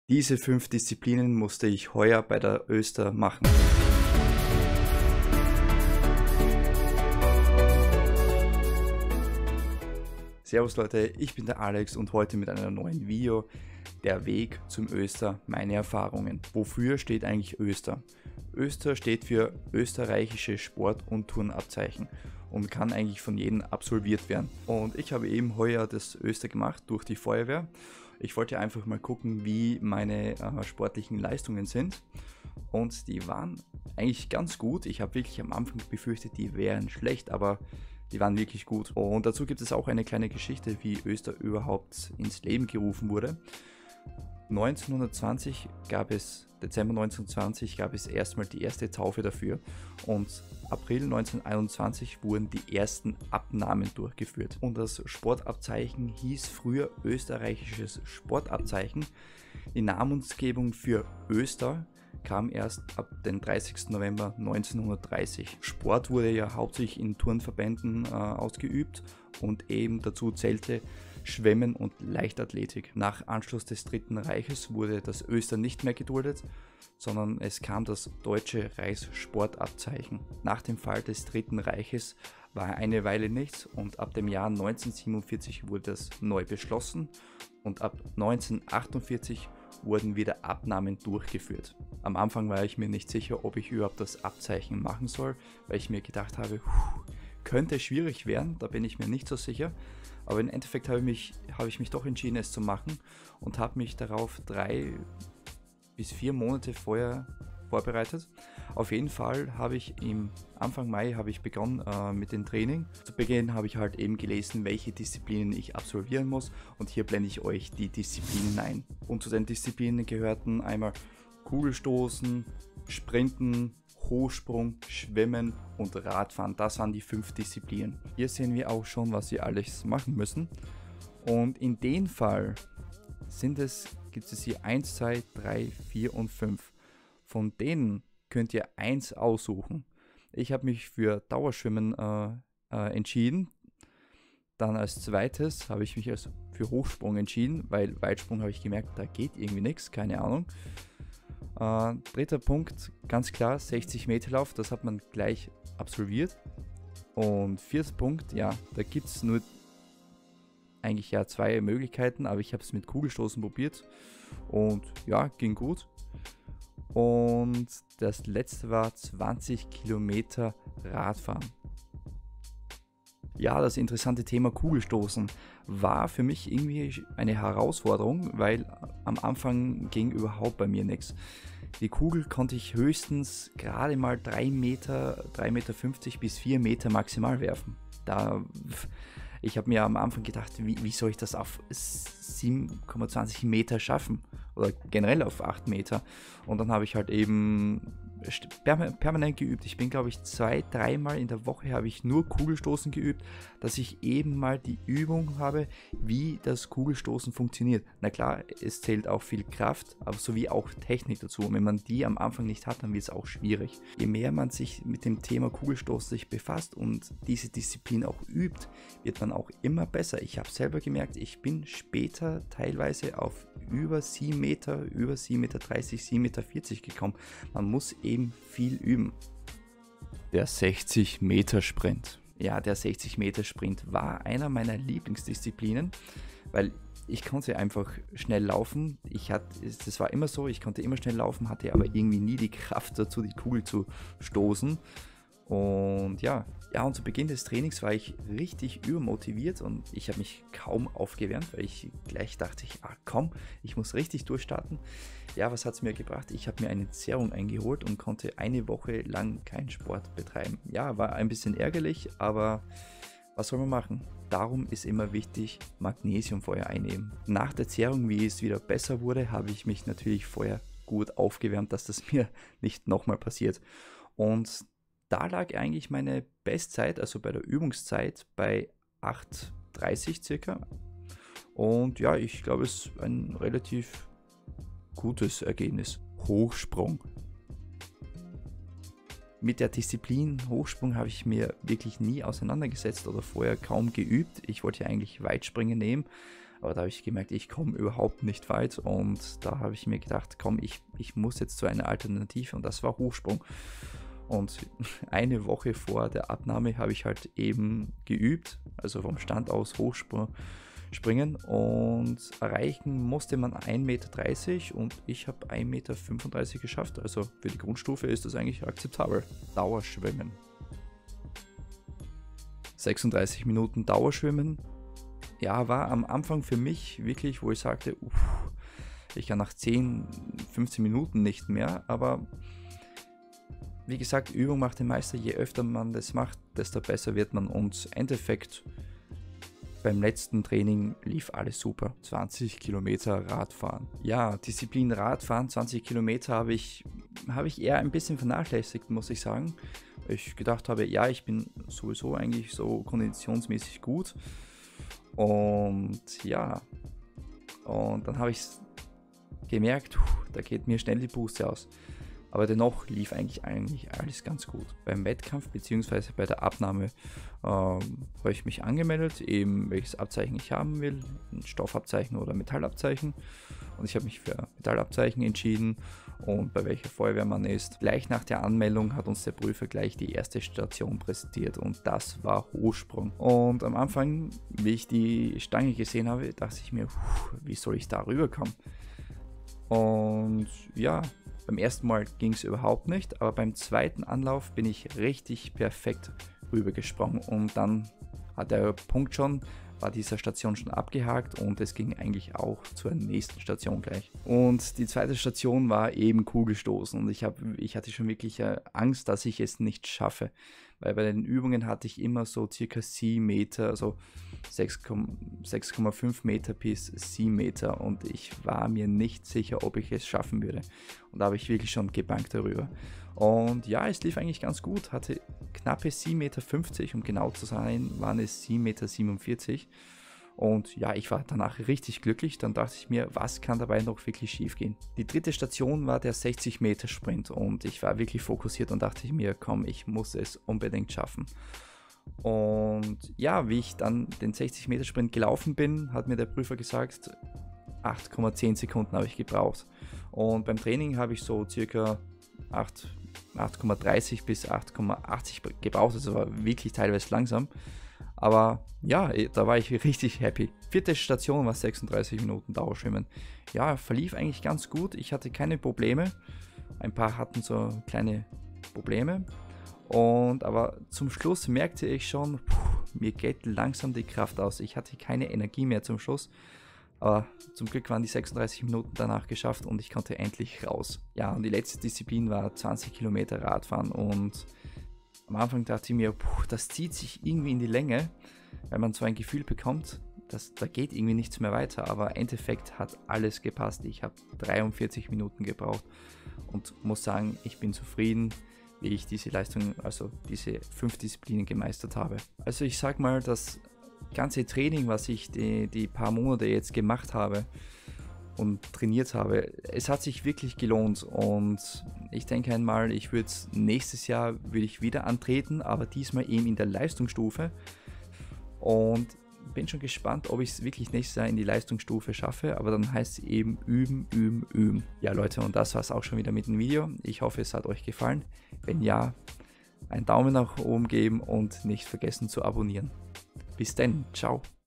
Diese 5 Disziplinen musste ich heuer bei der Öster machen. Servus Leute, ich bin der Alex und heute mit einem neuen Video. Der Weg zum Öster, meine Erfahrungen. Wofür steht eigentlich Öster? Öster steht für österreichische Sport- und Turnabzeichen und kann eigentlich von jedem absolviert werden. Und ich habe eben heuer das Öster gemacht durch die Feuerwehr. Ich wollte einfach mal gucken, wie meine sportlichen Leistungen sind. Und die waren eigentlich ganz gut. Ich habe wirklich am Anfang befürchtet, die wären schlecht, aber die waren wirklich gut. Und dazu gibt es auch eine kleine Geschichte, wie Öster überhaupt ins Leben gerufen wurde. Dezember 1920 gab es erstmal die erste Taufe dafür und April 1921 wurden die ersten Abnahmen durchgeführt. Und das Sportabzeichen hieß früher österreichisches Sportabzeichen. Die Namensgebung für Öster kam erst ab dem 30. November 1930. Sport wurde ja hauptsächlich in Turnverbänden ausgeübt und eben dazu zählte Schwimmen und Leichtathletik. Nach Anschluss des Dritten Reiches wurde das Öster nicht mehr geduldet, sondern es kam das Deutsche Reichssportabzeichen. Nach dem Fall des Dritten Reiches war eine Weile nichts und ab dem Jahr 1947 wurde das neu beschlossen und ab 1948 wurden wieder Abnahmen durchgeführt. Am Anfang war ich mir nicht sicher, ob ich überhaupt das Abzeichen machen soll, weil ich mir gedacht habe, könnte schwierig werden, da bin ich mir nicht so sicher. Aber im Endeffekt habe ich mich doch entschieden, es zu machen und habe mich darauf 3 bis 4 Monate vorher vorbereitet. Auf jeden Fall habe ich Anfang Mai begonnen mit dem Training. Zu Beginn habe ich halt eben gelesen, welche Disziplinen ich absolvieren muss und hier blende ich euch die Disziplinen ein. Und zu den Disziplinen gehörten einmal Kugelstoßen, Sprinten, Hochsprung, Schwimmen und Radfahren. Das waren die 5 Disziplinen. Hier sehen wir auch schon, was wir alles machen müssen. Und in dem Fall gibt es hier 1, 2, 3, 4 und 5. Von denen könnt ihr 1 aussuchen. Ich habe mich für Dauerschwimmen entschieden. Dann als zweites habe ich mich für Hochsprung entschieden, weil Weitsprung habe ich gemerkt, da geht irgendwie nichts, keine Ahnung. Dritter Punkt, ganz klar, 60 Meter Lauf, das hat man gleich absolviert. Und vierter Punkt, ja, da gibt es nur eigentlich 2 Möglichkeiten, aber ich habe es mit Kugelstoßen probiert und ja, ging gut. Und das letzte war 20 Kilometer Radfahren. Ja, das interessante Thema Kugelstoßen war für mich irgendwie eine Herausforderung, weil am Anfang ging überhaupt bei mir nichts. Die Kugel konnte ich höchstens gerade mal 3,50 Meter bis 4 Meter maximal werfen. Ich habe mir am Anfang gedacht, wie soll ich das auf 7,20 Meter schaffen? Oder generell auf 8 Meter. Und dann habe ich halt eben permanent geübt. Ich bin, glaube ich, 2-3 Mal in der Woche habe ich nur Kugelstoßen geübt, dass ich eben mal die Übung habe, wie das Kugelstoßen funktioniert. Na klar, es zählt auch viel Kraft, aber sowie auch Technik dazu. Und wenn man die am Anfang nicht hat, dann wird es auch schwierig. Je mehr man sich mit dem Thema Kugelstoßen befasst und diese Disziplin auch übt, wird man auch immer besser. Ich habe selber gemerkt, ich bin später teilweise auf über 7 Meter, über 7,30 Meter, 7,40 Meter gekommen. Man muss eben viel üben. Der 60 Meter Sprint. Ja, der 60 Meter Sprint war einer meiner Lieblingsdisziplinen, weil ich konnte einfach schnell laufen. Das war immer so, ich konnte immer schnell laufen, hatte aber irgendwie nie die Kraft dazu, die Kugel zu stoßen. Und ja, und zu Beginn des Trainings war ich richtig übermotiviert und ich habe mich kaum aufgewärmt, weil ich gleich dachte, komm, ich muss richtig durchstarten. Ja, was hat es mir gebracht? Ich habe mir eine Zehrung eingeholt und konnte eine Woche lang keinen Sport betreiben. Ja, war ein bisschen ärgerlich, aber was soll man machen? Darum ist immer wichtig, Magnesium vorher einnehmen. Nach der Zehrung, wie es wieder besser wurde, habe ich mich natürlich vorher gut aufgewärmt, dass das mir nicht nochmal passiert. Und da lag eigentlich meine Bestzeit, also bei der Übungszeit, bei 8,30 circa. Und ja, ich glaube, es ist ein relativ gutes Ergebnis. Hochsprung. Mit der Disziplin Hochsprung habe ich mir wirklich nie auseinandergesetzt oder vorher kaum geübt. Ich wollte ja eigentlich Weitspringen nehmen, Aber da habe ich gemerkt, ich komme überhaupt nicht weit und da habe ich mir gedacht, komm, ich muss jetzt zu einer Alternative und das war Hochsprung. Und eine Woche vor der Abnahme habe ich halt eben geübt, also vom Stand aus Hochspringen und erreichen musste man 1,30 m und ich habe 1,35 m geschafft. Also für die Grundstufe ist das eigentlich akzeptabel. Dauerschwimmen. 36 Minuten Dauerschwimmen. Ja, war am Anfang für mich wirklich, wo ich sagte, ich kann nach 10, 15 Minuten nicht mehr, aber wie gesagt, Übung macht den Meister. Je öfter man das macht, desto besser wird man und im Endeffekt beim letzten Training lief alles super. 20 Kilometer Radfahren. Ja, Disziplin Radfahren, 20 Kilometer habe ich eher ein bisschen vernachlässigt, muss ich sagen. Ich gedacht habe, ja, ich bin sowieso eigentlich so konditionsmäßig gut. Und ja, und dann habe ich gemerkt, da geht mir schnell die Puste aus. Aber dennoch lief eigentlich alles ganz gut. Beim Wettkampf bzw. bei der Abnahme habe ich mich angemeldet, eben welches Abzeichen ich haben will, ein Stoffabzeichen oder Metallabzeichen. Und ich habe mich für Metallabzeichen entschieden und bei welcher Feuerwehr man ist. Gleich nach der Anmeldung hat uns der Prüfer gleich die erste Station präsentiert und das war Hochsprung. Und am Anfang, wie ich die Stange gesehen habe, dachte ich mir, wie soll ich da rüberkommen? Und ja, beim ersten Mal ging es überhaupt nicht, aber beim zweiten Anlauf bin ich richtig perfekt rübergesprungen und dann hat der Punkt schon, war dieser Station schon abgehakt und es ging eigentlich auch zur nächsten Station gleich. Und die zweite Station war eben Kugelstoßen und ich hatte schon wirklich Angst, dass ich es nicht schaffe, weil bei den Übungen hatte ich immer so circa 7 Meter, also 6,5 Meter bis 7 Meter und ich war mir nicht sicher, ob ich es schaffen würde. Und da habe ich wirklich schon gebangt darüber. Und ja, es lief eigentlich ganz gut, hatte knappe 7,50 Meter, um genau zu sein, waren es 7,47 Meter. Und ja, ich war danach richtig glücklich, dann dachte ich mir, was kann dabei noch wirklich schief gehen? Die dritte Station war der 60 Meter Sprint und ich war wirklich fokussiert und dachte mir, komm, ich muss es unbedingt schaffen. Und ja, wie ich dann den 60 Meter Sprint gelaufen bin, hat mir der Prüfer gesagt, 8,10 Sekunden habe ich gebraucht. Und beim Training habe ich so circa 8,30 bis 8,80 gebraucht, also war wirklich teilweise langsam. Aber ja, da war ich richtig happy. Vierte Station war 36 Minuten Dauerschwimmen. Ja, verlief eigentlich ganz gut. Ich hatte keine Probleme. Ein paar hatten so kleine Probleme. Aber zum Schluss merkte ich schon, mir geht langsam die Kraft aus. Ich hatte keine Energie mehr zum Schluss. Aber zum Glück waren die 36 Minuten danach geschafft und ich konnte endlich raus. Ja, und die letzte Disziplin war 20 Kilometer Radfahren und am Anfang dachte ich mir, das zieht sich irgendwie in die Länge, weil man so ein Gefühl bekommt, dass da geht irgendwie nichts mehr weiter, aber im Endeffekt hat alles gepasst. Ich habe 43 Minuten gebraucht und muss sagen, ich bin zufrieden, wie ich diese Leistung, also diese 5 Disziplinen gemeistert habe. Also ich sag mal, das ganze Training, was ich die paar Monate jetzt gemacht habe und trainiert habe, es hat sich wirklich gelohnt und ich denke einmal, nächstes Jahr würde ich wieder antreten, aber diesmal eben in der Leistungsstufe und bin schon gespannt, ob ich es wirklich nächstes Jahr in die Leistungsstufe schaffe, aber dann heißt es eben üben, üben, üben. Ja Leute, und das war es auch schon wieder mit dem Video. Ich hoffe, es hat euch gefallen. Wenn ja, einen Daumen nach oben geben und nicht vergessen zu abonnieren. Bis dann, ciao.